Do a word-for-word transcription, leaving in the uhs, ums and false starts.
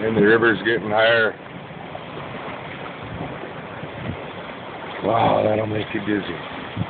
And the river's getting higher. Wow, that'll make you dizzy.